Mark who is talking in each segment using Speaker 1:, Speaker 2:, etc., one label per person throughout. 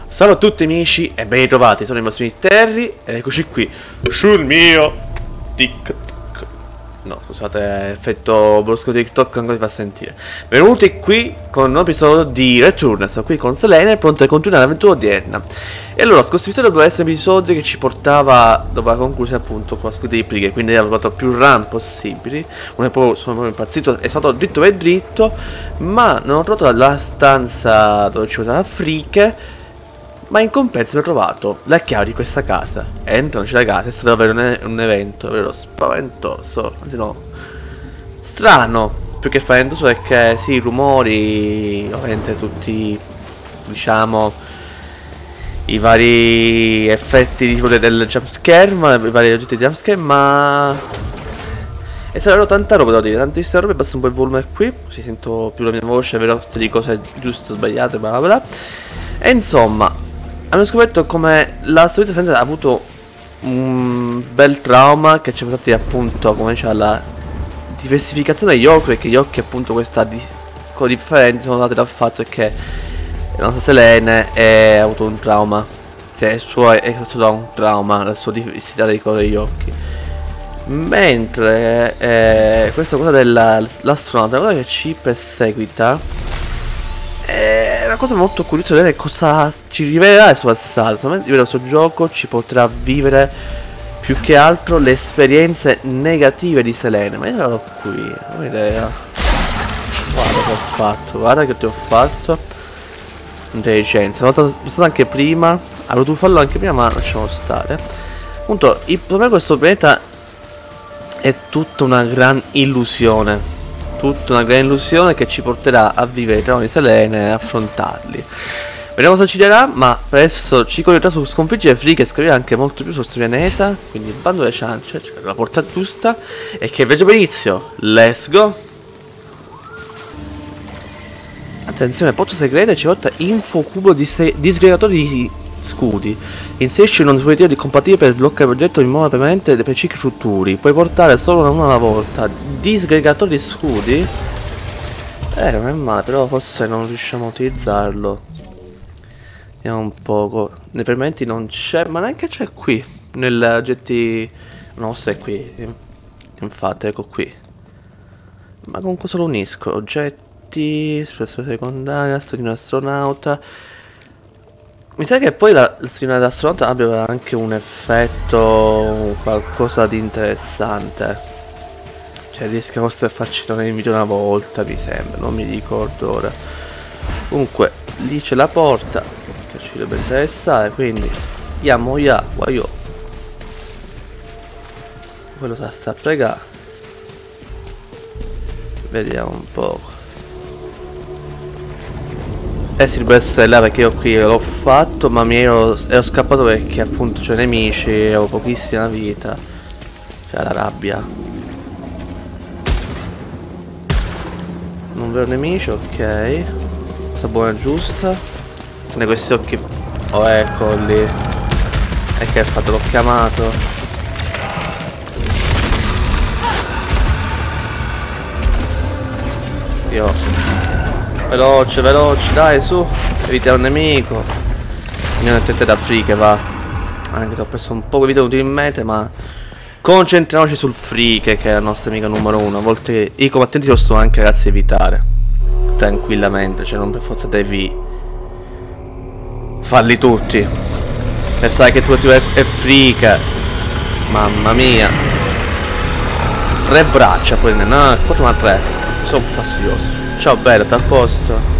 Speaker 1: Salve a tutti amici e ben ritrovati, sono il vostro Terry ed eccoci qui sul mio TikTok. No, scusate, effetto brusco TikTok ancora mi fa sentire. Benvenuti qui con un nuovo episodio di Return. Sono qui con Selene, pronto a continuare l'avventura odierna. E allora, scorso episodio doveva essere un episodio che ci portava dopo la conclusione appunto con la scuola di Prighe, quindi avevo fatto più run possibili. Sono proprio impazzito, è stato dritto per dritto, ma non ho trovato la stanza dove ci portava Fricke. Ma in compenso mi ho trovato la chiave di questa casa. Entro, c'è la casa, è stato davvero un evento, davvero spaventoso. Anzi no, strano, più che spaventoso, perché sì, rumori, ovviamente tutti, diciamo, i vari effetti tipo del jumpscare, i vari oggetti di jumpscare, ma è stato tanta roba da dire, tantissime robe. Basta un po' il volume qui, così sento più la mia voce, vedo se di cose giuste o sbagliate, bla bla bla. E insomma, abbiamo scoperto come la solita senza ha avuto un bel trauma che ci ha portati appunto, come c'è la diversificazione degli occhi, perché gli occhi appunto questa con differenti sono dati dal fatto che la nostra Selene ha avuto un trauma, cioè il suo è stato un trauma, la sua diversità dei colori degli occhi. Mentre questa cosa dell'astronauta è una cosa che ci perseguita. È una cosa molto curiosa vedere cosa ci rivelerà il suo passato. Solamente il suo gioco ci potrà vivere più che altro le esperienze negative di Selene. Ma io ero qui, non ho idea. Guarda che ho fatto, guarda che ti ho fatto. Intelligenza, l'ho stato anche prima. Avevo dovuto farlo anche prima, ma lasciamo stare. Appunto, il problema di questo pianeta è tutta una gran illusione. Tutta una gran illusione che ci porterà a vivere i traumi di Selene e affrontarli. Vediamo cosa ci darà, ma presto ci correrà su sconfiggere Fricke e scoprire anche molto più sul suo pianeta. Quindi bando le ciance, cioè la porta giusta. E che viaggio per inizio, let's go. Attenzione, pozzo segreto ci porta infocubo di disgregatori di scudi. Inserisci un dispositivo compatibile per sbloccare il progetto in modo permanente per cicli futuri. Puoi portare solo una alla volta. Disgregatori di scudi? Non è male, però forse non riusciamo a utilizzarlo. Vediamo un poco. Nei permanenti non c'è, ma neanche c'è qui. Negli oggetti. No, se è qui. Infatti, ecco qui. Ma con cosa lo unisco? Oggetti, espressore secondaria, stonino astronauta. Mi sa che poi la strina dell'astronauta abbia anche un effetto, qualcosa di interessante. Cioè riesca forse a farci tornare in video una volta, mi sembra, non mi ricordo ora. Comunque, lì c'è la porta, che ci dovrebbe interessare, quindi andiamo guaio. Quello sta a pregare. Vediamo un po'. Sì, deve essere là perché io qui l'ho fatto, ma ero scappato perché appunto c'è nemici, avevo pochissima vita. Cioè la rabbia. Non vedo nemici, ok. Questa buona è giusta. Con questi occhi. Oh, ecco lì. E che ha fatto? L'ho chiamato. Veloce, dai, su. Evitiamo il nemico. Andiamo attenti da Fricke, va. Anche se ho perso un po' di vita inutilmente, ma concentriamoci sul Fricke, che è la nostra amica numero 1. A volte i combattenti si possono anche, ragazzi, evitare tranquillamente, cioè non per forza devi farli tutti. E sai che tu è Fricke. Mamma mia. 3 braccia poi, no, 4 ma 3. Sono un po' fastidioso. Ciao bella, a posto.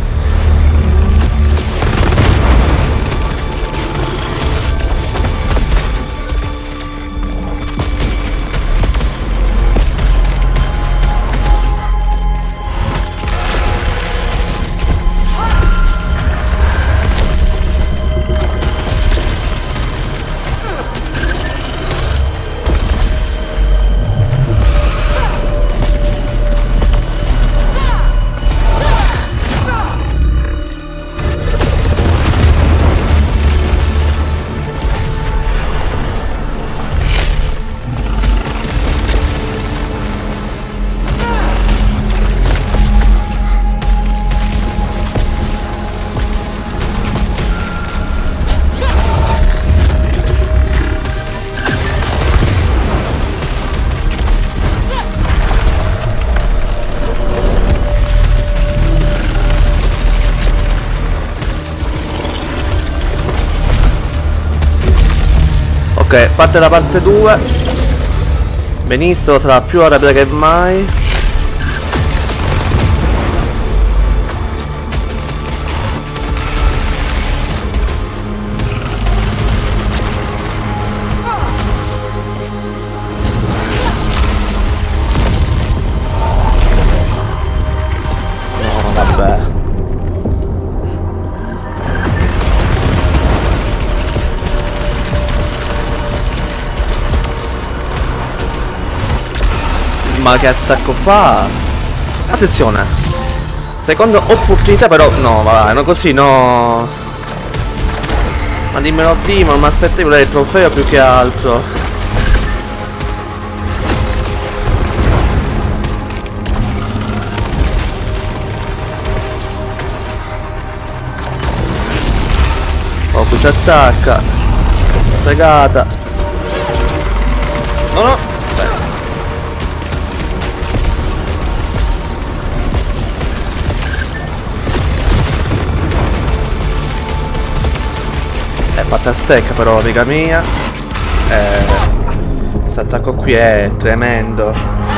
Speaker 1: Ok, parte la parte 2. Benissimo, sarà più arrabbiata che mai. No, vabbè. Ma che attacco fa? Attenzione. Seconda opportunità però. No, va, no così no. Ma dimmelo prima, non mi aspettavo il trofeo più che altro. Oh, qui ci attacca. Fregata. No, no. Fatta stecca però, amica mia. Questo attacco qui è tremendo.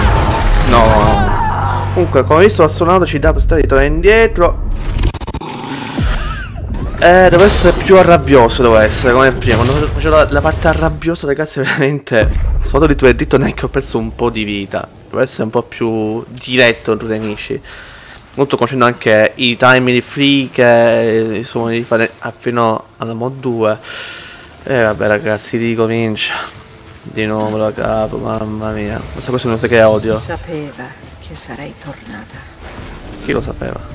Speaker 1: No. Comunque, come visto, l'astronauta ci dà la possibilità di tornare indietro. Devo essere più arrabbioso, devo essere, come prima. Quando facevo la parte arrabbiosa, ragazzi, veramente sotto di tuo e dritto neanche ho perso un po' di vita. Devo essere un po' più diretto con i nemici. Molto concedendo anche i timing free che sono di fare fino alla mod 2. E vabbè ragazzi, ricomincia di nuovo da capo, mamma mia. Questa cosa non so che odio.
Speaker 2: Sapeva che sarei tornata.
Speaker 1: Chi lo sapeva?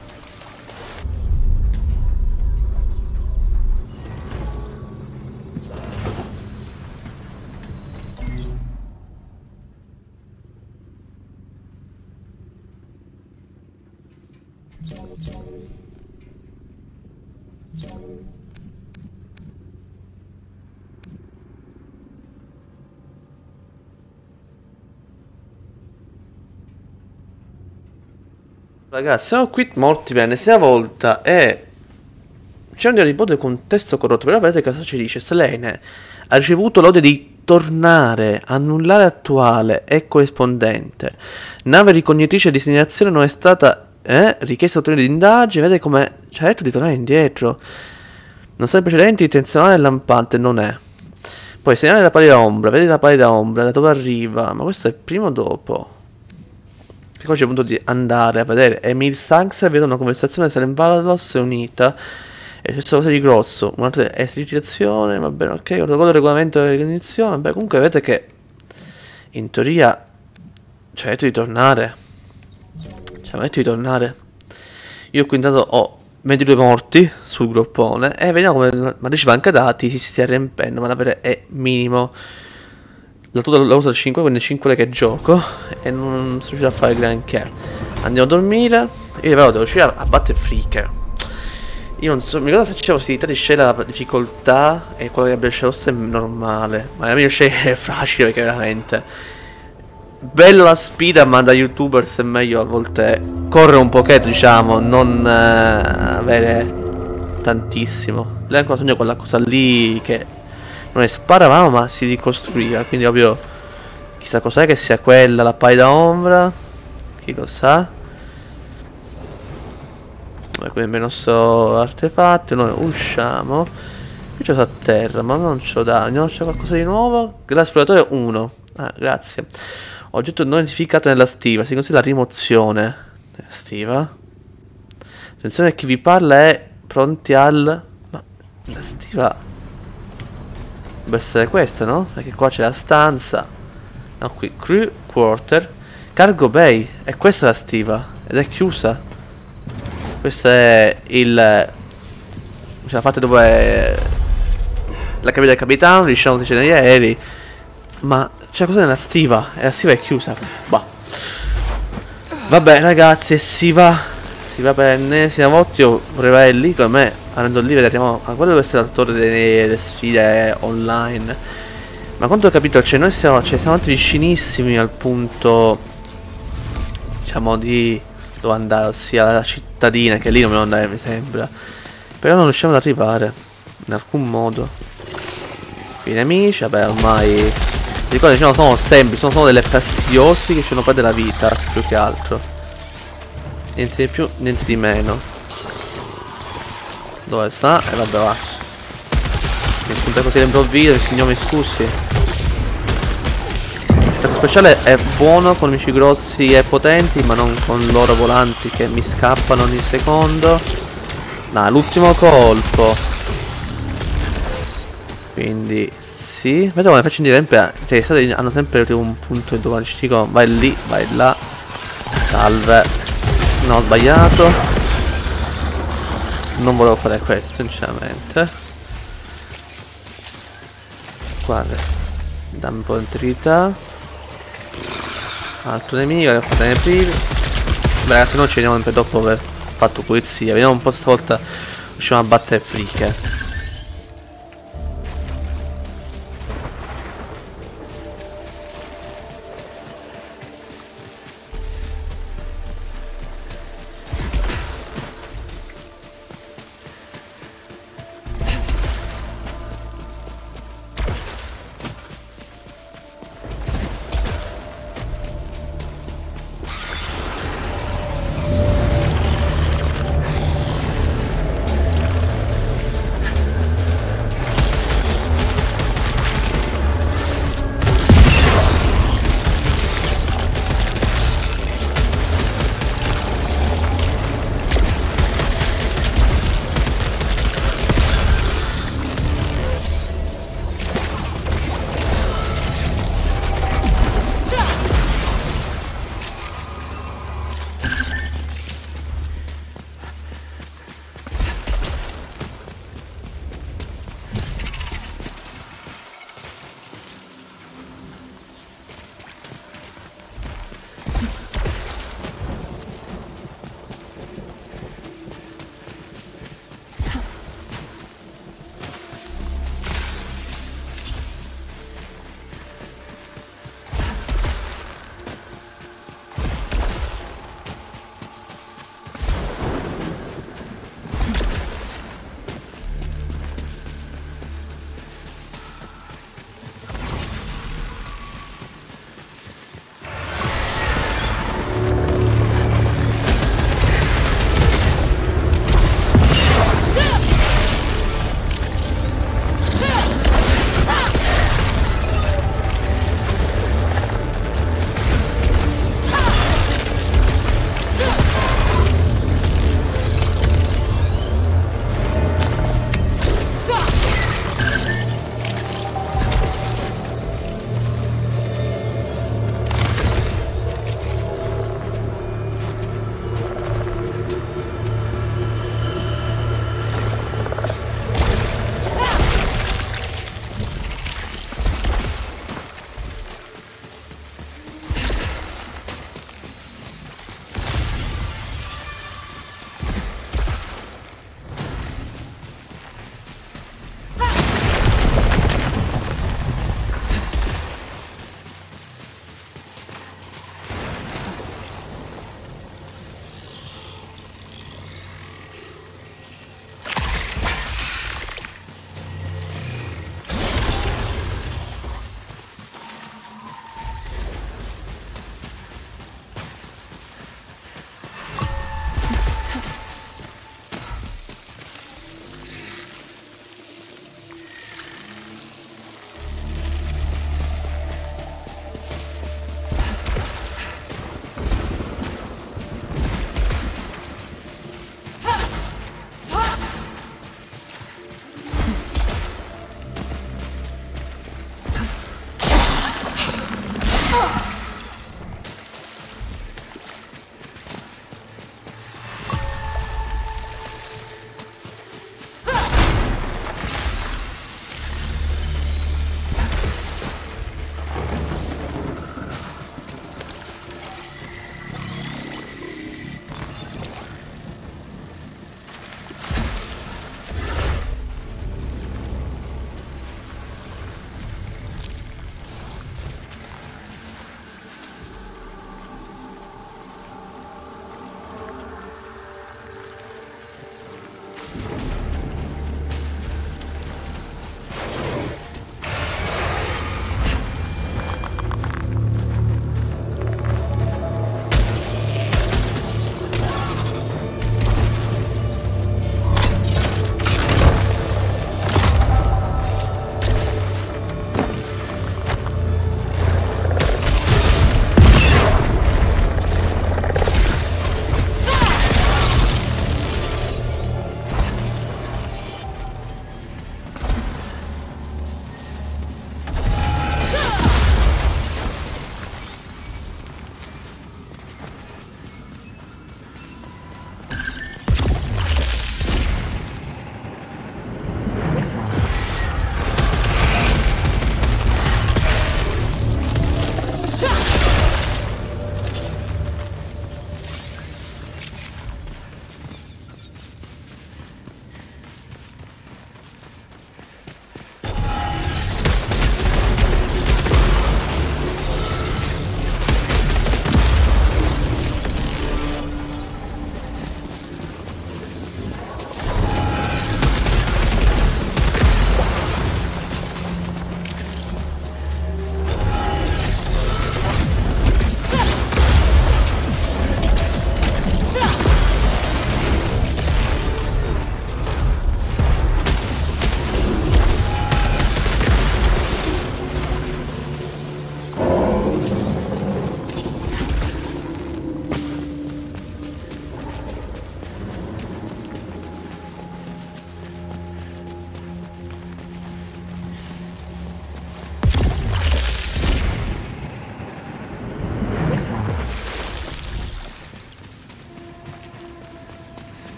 Speaker 1: Ragazzi, siamo qui morti per l'ennesima volta e c'è un riposo con un testo corrotto, però vedete cosa ci dice. Selene ha ricevuto l'ordine di tornare, annullare attuale e corrispondente. Nave ricognitrice di segnalazione non è stata richiesta autorità di indagine. Vedete come ci ha detto di tornare indietro. Non sa precedenti, intenzionale e lampante, non è. Poi segnale la pallida ombra, vedi la pallida ombra, da dove arriva? Ma questo è prima o dopo? Che qua c'è il punto di andare a vedere. Emil Sanks vede una conversazione tra Valados e Unita. E c'è qualcosa di grosso. Un'altra esercitazione, va bene, ok. Protocollo regolamento di cognizione. Beh, comunque vedete che in teoria ci ha detto di tornare. Ci ha detto di tornare. Io qui intanto ho 22 morti sul groppone. E vediamo come ma diceva anche dati si stia riempendo. Ma l'avere è minimo. La tuta la uso al 5, quindi 5 ore che gioco. E non sono riuscito a fare granché. Andiamo a dormire. Io però devo riuscire a battere freak. Io non so, mi ricordo se c'è la possibilità di scegliere la difficoltà. E quella che abbia scelto è normale. Ma la mia scelta è facile perché veramente bella la sfida, ma da youtubers è meglio a volte correre un pochetto, diciamo, non avere tantissimo. Lei ancora sogna quella cosa lì che non è sparavamo ma si ricostruiva, quindi proprio chissà cos'è che sia quella, la pallida ombra, chi lo sa. Quindi il nostro artefatto, noi usciamo. Qui c'è a terra, ma non c'ho danno, c'è qualcosa di nuovo? L'esploratore 1. Ah, grazie. Oggetto non identificato nella stiva, si consiglia la rimozione della stiva. Attenzione, chi vi parla è pronti al... Ma la stiva deve essere questa, no? Perché qua c'è la stanza. No, qui crew quarter, cargo bay, e questa è la stiva ed è chiusa. Questo è il... ce la fate dove la cabina del capitano, diciamo che c'è negli aerei. Ma c'è cosa nella stiva e la stiva è chiusa. Bah. Vabbè ragazzi, si va per l'ennesima volta. Io vorrei lì con me, andando lì vedremo. Ma quello deve essere l'attore delle sfide online. Ma quanto ho capito, cioè noi siamo andati vicinissimi al punto, diciamo, di dove andare, ossia la cittadina, che lì non devo andare mi sembra. Però non riusciamo ad arrivare in alcun modo. I nemici, vabbè, ormai ricordo, diciamo, sono semplici, sono delle fastidiosi che ci fanno perdere la vita, più che altro. Niente di più, niente di meno. Dove sta? E vabbè, va. Mi spunta così all'improvviso, signori, mi scusi. L'attacco speciale è buono con nemici grossi e potenti, ma non con loro volanti che mi scappano ogni secondo. No, l'ultimo colpo. Quindi sì. Vedo come faccio dire sempre. Cioè, hanno sempre un punto dove ci dico vai lì, vai là. Salve. No, ho sbagliato. Non volevo fare questo, sinceramente. Guarda. Dammi un po' di utilità. Altro nemico, che ho fatto nei primi. Beh, ragazzi, noi ci vediamo sempre dopo aver fatto pulizia. Vediamo un po' stavolta riusciamo a battere friche.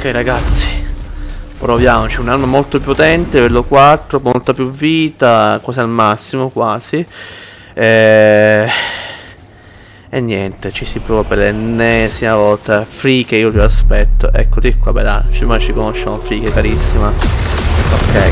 Speaker 1: ragazzi, proviamoci. Un'arma molto più potente, livello 4, molta più vita, quasi al massimo, quasi. E niente, ci si prova per l'ennesima volta. Free che io vi aspetto. Eccoti qua, beh dai, ci conosciamo, Free che carissima. Ok.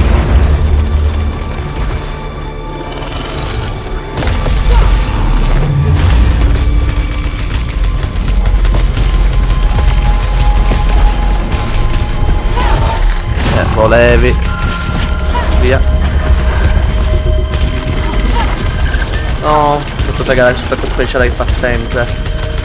Speaker 1: Lo levi. Via. No, tutto cagare il effetto speciale che fa sempre.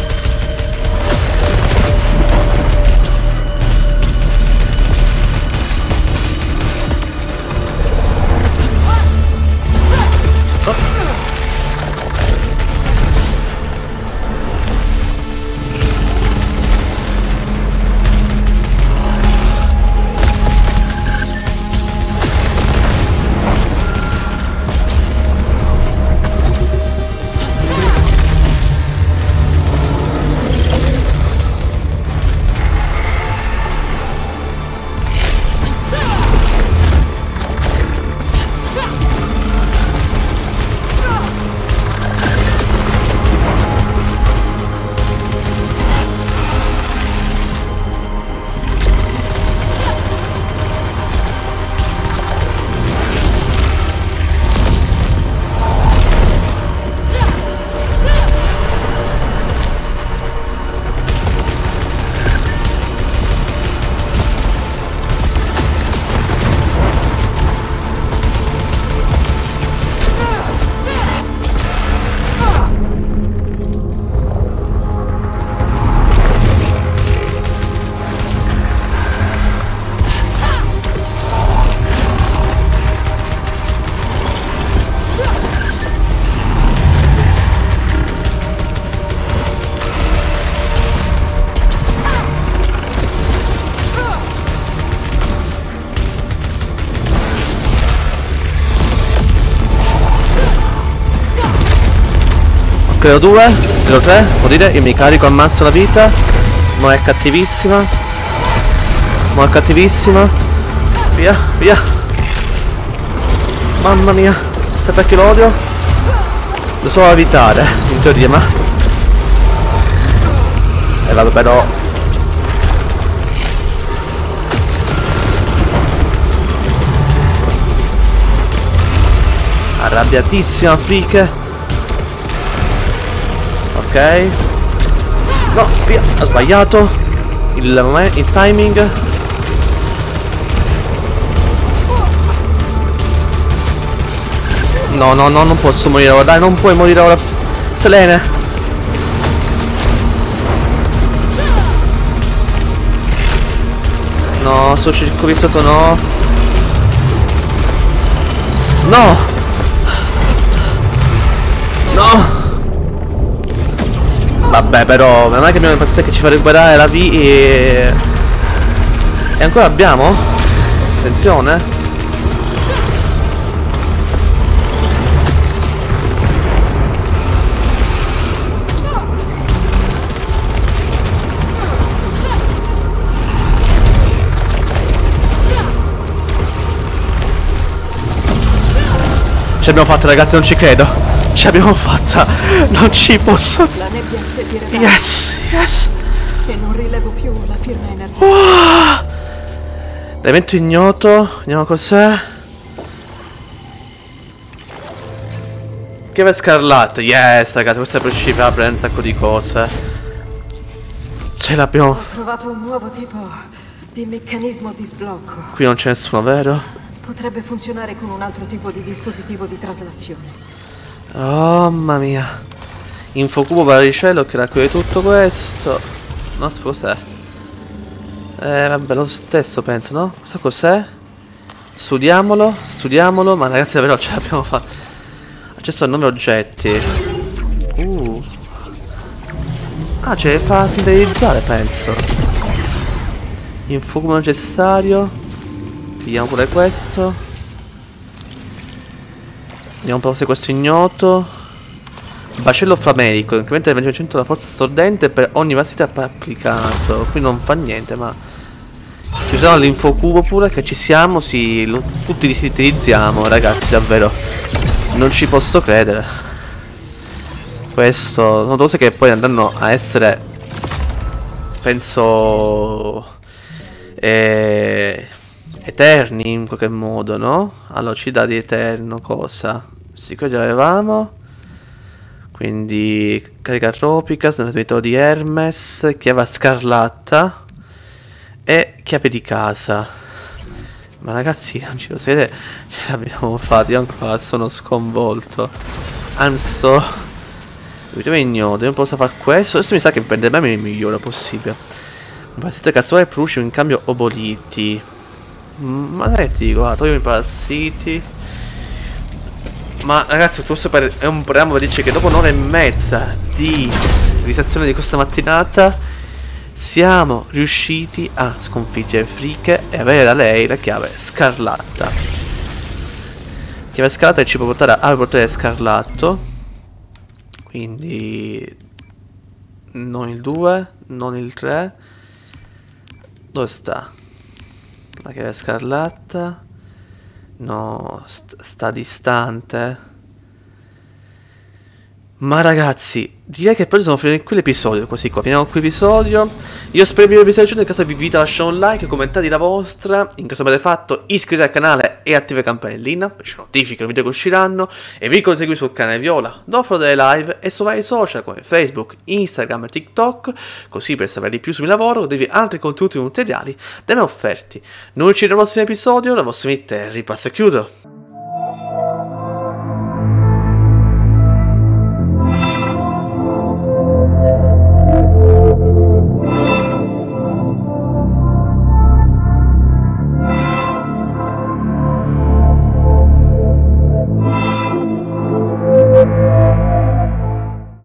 Speaker 1: Credo 2, credo 3, vuol dire io mi carico, ammazzo la vita. Ma è cattivissima. Ma è cattivissima. Via, via. Mamma mia. Sai perché lo odio? Lo so evitare, in teoria, ma... vado però... arrabbiatissima, freak. Ok. No, via, ho sbagliato il timing. No, no, no, non posso morire ora, dai, non puoi morire ora. Selene. No, sto circo sono... No! No! Vabbè, però non è che abbiamo partita che ci fa recuperare la vita e ancora abbiamo? Attenzione. Ce l'abbiamo fatta, ragazzi, non ci credo. Ce l'abbiamo fatta. Non ci posso.
Speaker 2: La nebbia si è diradata.
Speaker 1: Yes, yes.
Speaker 2: E non rilevo più la firma energetica.
Speaker 1: L'evento ignoto. Vediamo cos'è. Chiave scarlatta. Yes, ragazzi, questa principale apre un sacco di cose. Ce l'abbiamo.
Speaker 2: Ho trovato un nuovo tipo di meccanismo di sblocco.
Speaker 1: Qui non c'è nessuno, vero?
Speaker 2: Potrebbe funzionare con un altro tipo di dispositivo di traslazione.
Speaker 1: Oh, mamma mia. Infocubo varicello che raccoglie tutto questo. No, cos'è? Vabbè, lo stesso penso, no? Questo cos'è? Studiamolo, studiamolo. Ma ragazzi, davvero ce l'abbiamo fatta. Accesso a 9 oggetti. Ah, ce le fa sintetizzare, penso. Infocubo necessario. Vediamo pure questo. Vediamo un po' se questo ignoto. Baccello flamerico, incrementa del 20% la forza stordente per ogni vasita applicato. Qui non fa niente, ma Ci sono l'infocubo pure, che ci siamo, sì, tutti li sintetizziamo, ragazzi, davvero. Non ci posso credere. Questo sono cose che poi andranno a essere, penso, eterni in qualche modo, no? Allora ci dà di eterno cosa? Sì, quello già avevamo. Quindi carica tropica, snattamento di Hermes, chiave scarlatta e chiave di casa. Ma ragazzi, non ci lo sapete, ce l'abbiamo fatta, io ancora sono sconvolto. I'm so... Vediamo ignoto, io posso fare questo. Adesso mi sa che per me mi migliora possibile. Un parassita casuale produce in cambio oboliti. Ma dai, ti dico, toglio i parassiti. Ma ragazzi, è un programma che dice che dopo 1 ora e mezza di realizzazione di questa mattinata siamo riusciti a sconfiggere Fricke e avere da lei la chiave scarlatta. Chiave scarlatta che ci può portare al portale scarlatto. Quindi non il 2, non il 3. Dove sta? La chiave scarlatta. No, sta distante. Ma ragazzi, direi che poi sono finito qui l'episodio, così qua, finiamo qui l'episodio. Io spero che vi sia piaciuto, in caso vi invito a lasciare un like, commentate la vostra. In caso avete fatto, iscrivetevi al canale e attivate la campanellina, per ci notificano i video che usciranno. E vi ricordo di seguire sul canale Viola, dove farò delle live e su vari social come Facebook, Instagram e TikTok. Così per sapere di più sul mio lavoro, devi altri contenuti materiali da me offerti. Noi ci vediamo al prossimo episodio, la vostra Terry passa e chiudo.